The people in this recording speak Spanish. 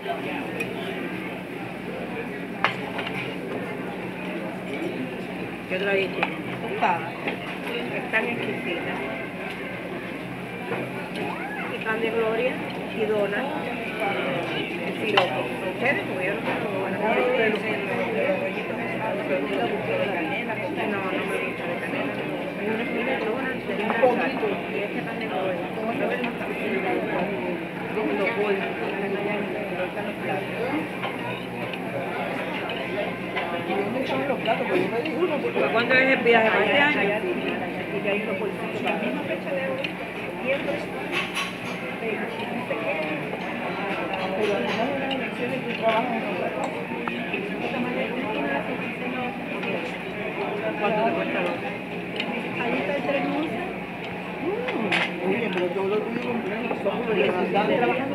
¿Qué trajiste? Tostada. Están exquisitas. Y pan de gloria y donas. El sirope. ¿Ustedes? Porque yo no tengo buena. No, no me gusta de canela. Hay una fila de donas de una salsa. Y este pan de gloria. Los bolsos. Están allá en el plato. ¿Cuándo es el viaje? ¿Para este año? Y de ahí los bolsitos. La misma fecha de hoy. Pero además de las elecciones que trabajan en otra cosa. ¿Cuánto te cuesta el otro? Ahí está el 311. Oye, pero yo lo tuve completo. Están trabajando